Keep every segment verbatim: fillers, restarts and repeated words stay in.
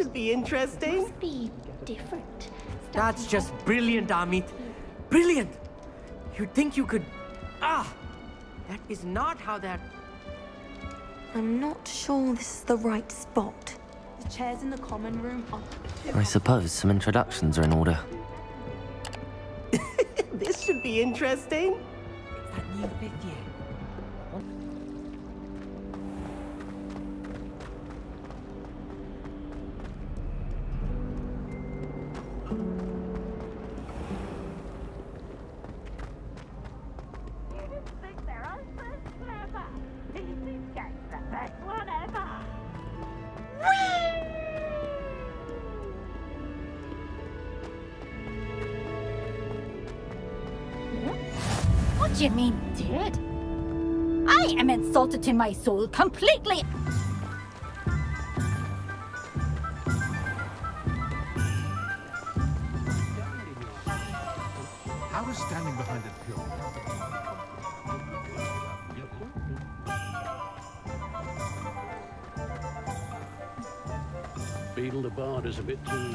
should be interesting. Must be different. That's just brilliant, Amit. Brilliant! You'd think you could... Ah! That is not how that... I'm not sure this is the right spot. The chairs in the common room are... I suppose some introductions are in order. This should be interesting. It's that new fifth year. What do you mean, dead? I am insulted to my soul completely. How is standing behind it pure? Beetle the Bard is a bit too...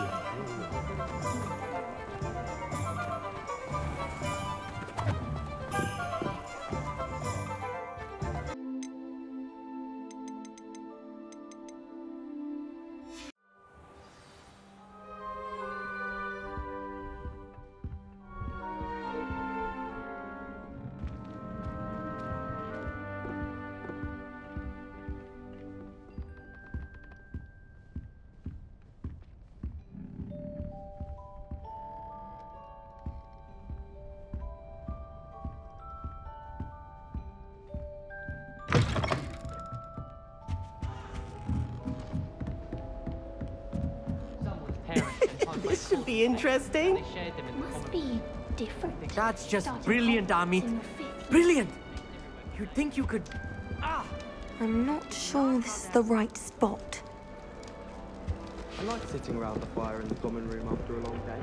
This should be interesting. Must be different. That's just Starting brilliant, off Amit. in the fifth year. Brilliant! You'd think you could... Ah! I'm not sure this is the right spot. I like sitting around the fire in the common room after a long day.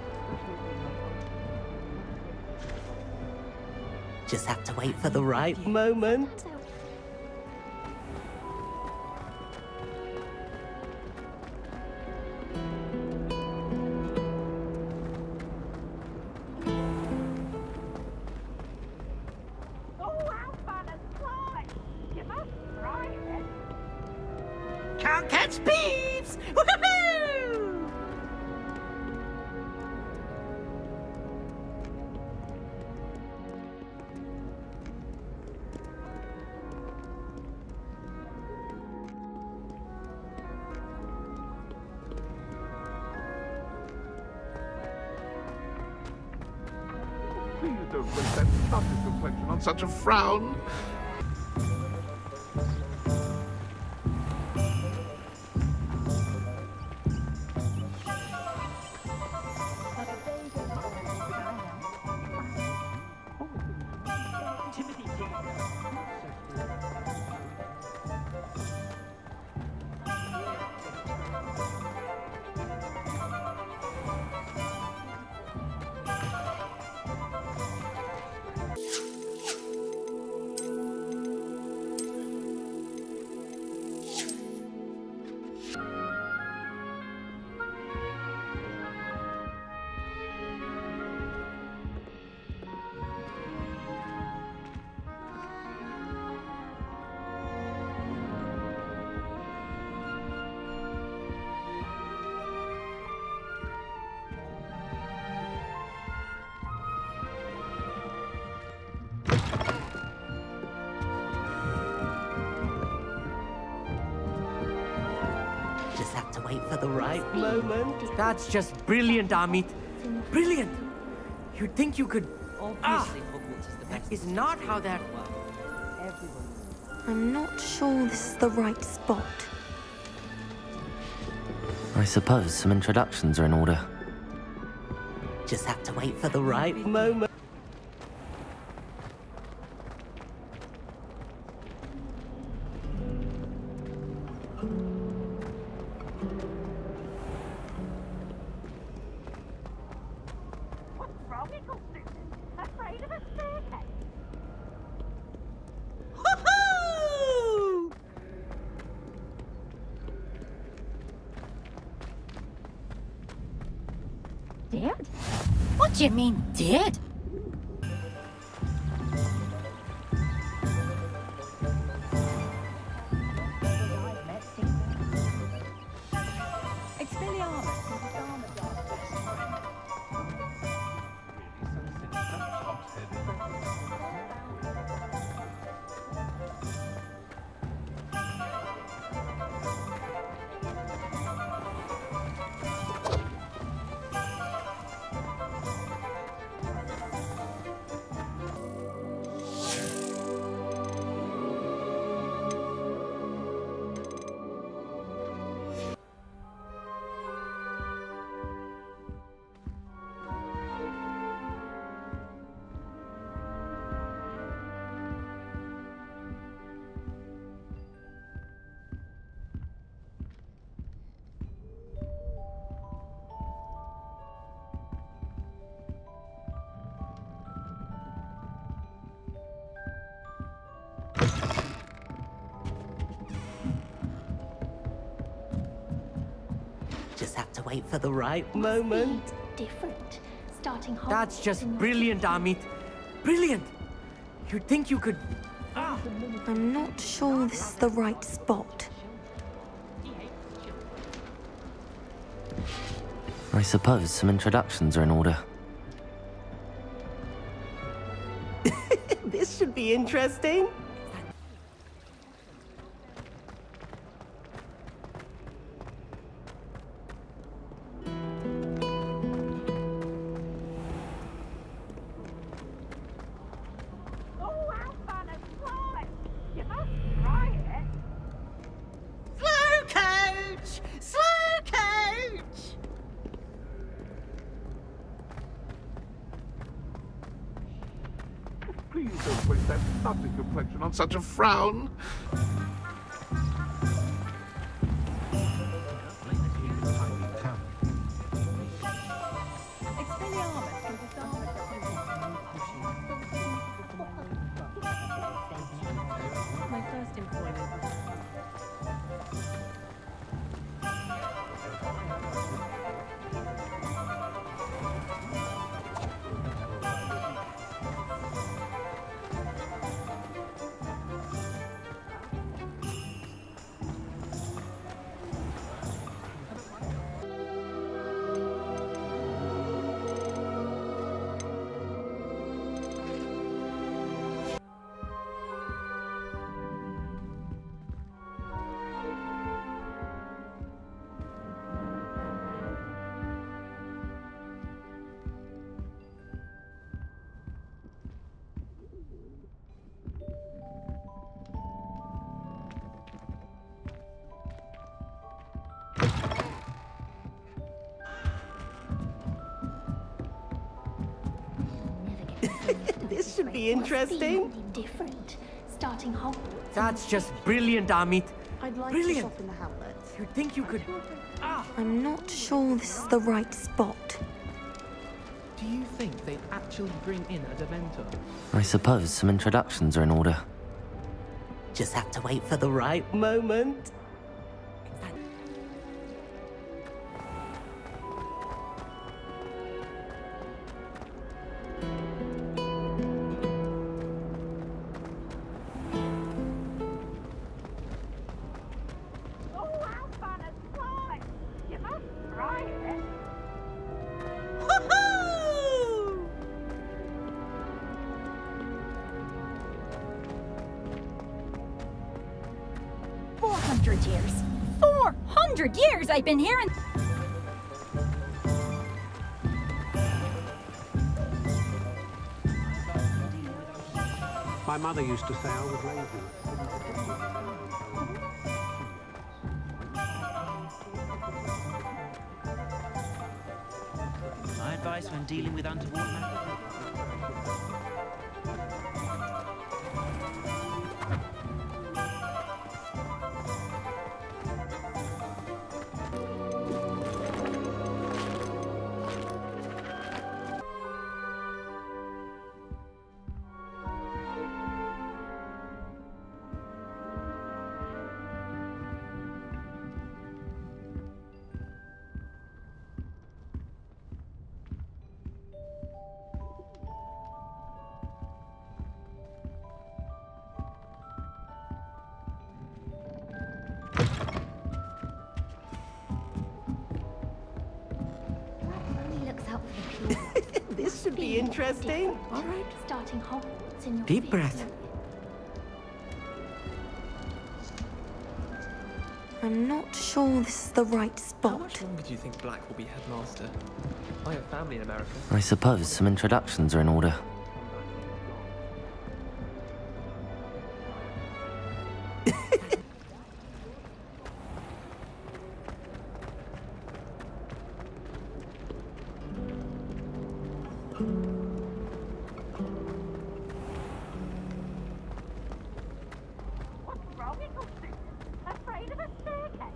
Just have to wait for the right moment. Turns out Can't catch peeps! Woohoo! Please don't waste that lovely complexion on such a frown. Just have to wait for the right moment. That's just brilliant, Amit. Brilliant! You'd think you could... Ah! Obviously, Hogwarts is the That best. is not how that... Everyone. I'm not sure this is the right spot. I suppose some introductions are in order. Just have to wait for the right moment. Dead? What do you mean, dead? Just have to wait for the right moment. Different. Starting hard. That's just brilliant, Amit. Brilliant! You'd think you could... Ah! I'm not sure this is the right spot. I suppose some introductions are in order. This should be interesting. Please don't waste that lovely complexion on such a frown. My first employment. This should be interesting. Different. Starting Hogwarts. That's just brilliant, Amit. I'd like Brilliant. to shop in the Hamlets. You'd think you could... Ah! I'm not sure this is the right spot. Do you think they'd actually bring in a Dementor? I suppose some introductions are in order. Just have to wait for the right moment. Four hundred years. Four hundred years I've been hearing. My mother used to say I was lazy. My advice when dealing with untoward matters. This should be interesting. All right. Starting holes in your Deep feet. breath. I'm not sure this is the right How spot. much longer do you think Black will be headmaster? I have family in America. I suppose some introductions are in order. What's wrong with you? Afraid of a staircase?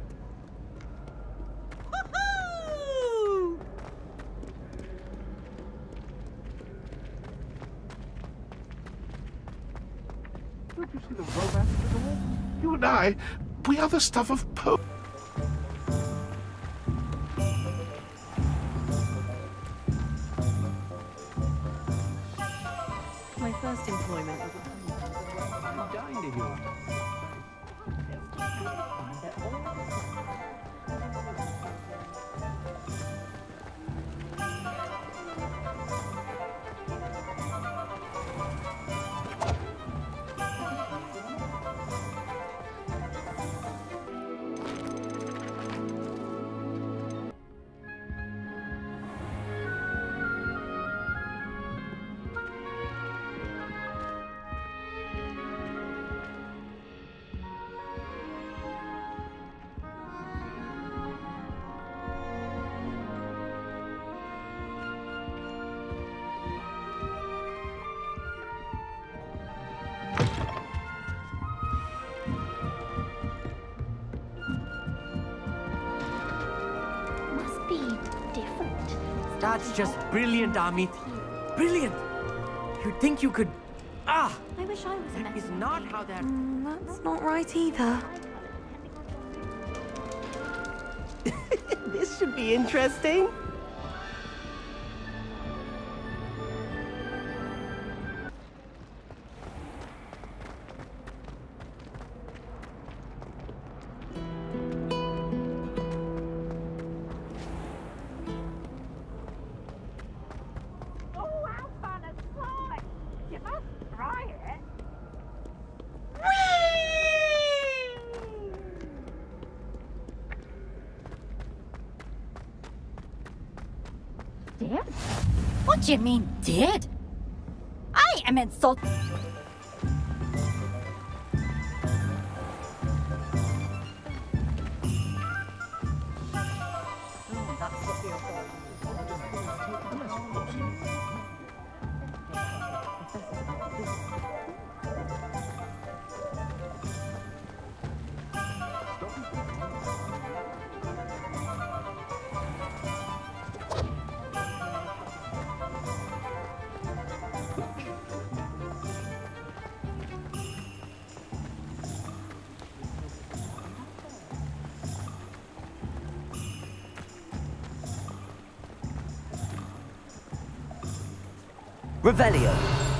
Don't you see the romance of it all? You and I, we are the stuff of Poe. My first employment was I dined in your Must be different. That's just brilliant, Amit. Brilliant. You'd think you could... Ah! I wish I was a That is medical not aid. how that... Mm, that's not right either. This should be interesting. Oh, how fun and slime! You must try it. Dead? What do you mean, dead? I am insulted. Revelio.